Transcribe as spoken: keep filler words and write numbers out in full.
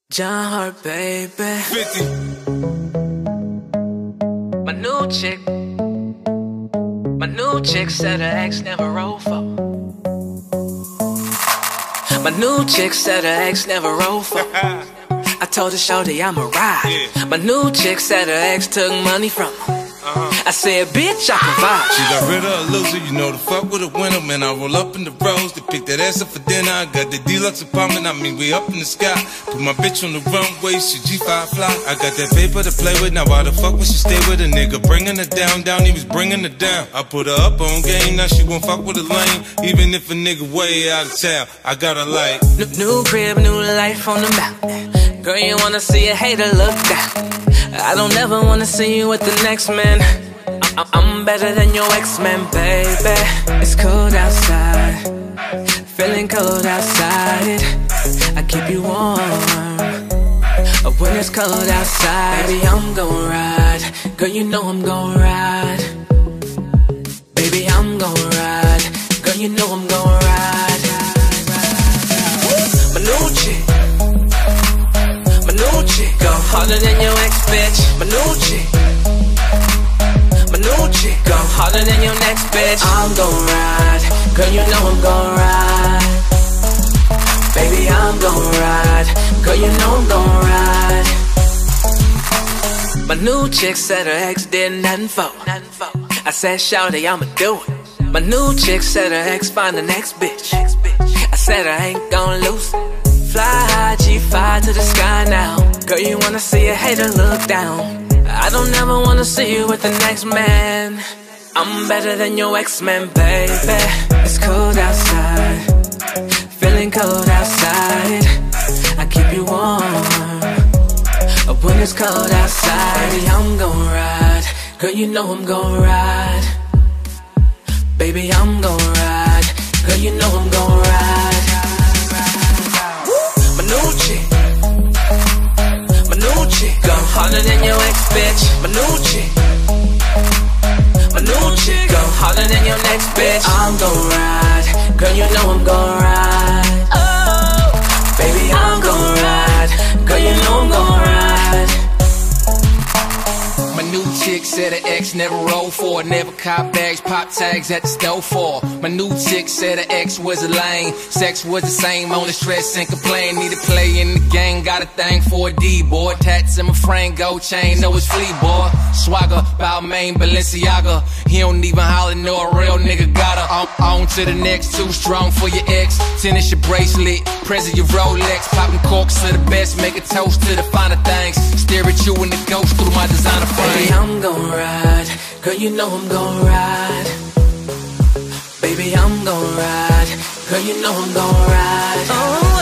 John Hart, baby. fifty. My new chick. My new chick said her ex never rolled for. My new chick said her ex never rolled for. I told her, shorty, I'm a ride. Yeah. My new chick said her ex took money from her. Uh-huh. I said, bitch, I provide. She got rid of a loser, you know the fuck with a winner. Man, I roll up in the rose to pick that ass up for dinner. I got the deluxe apartment, I mean, we up in the sky. Put my bitch on the runway, she G five fly. I got that paper to play with, now why the fuck would she stay with a nigga? Bringing her down, down, he was bringing her down. I put her up on game, now she won't fuck with a lame. Even if a nigga way out of town, I got her like New, new crib, new life on the mountain. Girl, you wanna see a hater look down. I don't ever wanna see you with the next man. I I'm better than your ex-man, baby. It's cold outside, feeling cold outside. I keep you warm when it's cold outside. Baby, I'm gon' ride. Girl, you know I'm gon' ride. Baby, I'm gon' ride. Girl, you know I'm gon' ride. My new chick, my new chick, go harder than your ex, bitch. My new chick, my new chick, go harder than your next bitch. I'm gon' ride, girl, you know I'm gon' ride. Baby, I'm gon' ride, girl, you know I'm gon' ride. My new chick said her ex did nothing for. I said, shawty, I'ma do it. My new chick said her ex find the next bitch. I said I ain't gon' lose it. Fly high, G five to the sky now. Girl, you wanna see a hater look down. I don't ever wanna see you with the next man. I'm better than your ex-man, baby. It's cold outside, feeling cold outside. I keep you warm when it's cold outside. Baby, I'm gon' ride. Girl, you know I'm gon' ride. Baby, I'm gon' ride. Girl, you know I'm gon' ride. My new chick, my new chick, go harder than your ex, bitch. My new chick, my new chick, go harder than your next bitch. I'm gon' ride, girl, you know I'm gon' ride. Oh, baby, I'm gon' ride, girl, you know I'm gon' ride. My new chick said her ex never rolled for. Never cop bags, pop tags at the store for. My new chick said her ex was a lame. Sex was the same, only stress and complain. Need to play in the game, got a thing for a D-boy. Tats in my frame, gold chain, know it's flea boy. Swagger, Balmain, Balenciaga. He don't even holler, know a real nigga got her. On, on to the next, too strong for your ex. Tennis your bracelet, present your Rolex. Popping corks to the best, make a toast to the finer things. Stare at you and the ghost through my designer frame. Baby, I'm gon' ride, girl, you know I'm gon' ride. Baby, I'm gon' ride, girl, you know I'm gon' ride. Oh.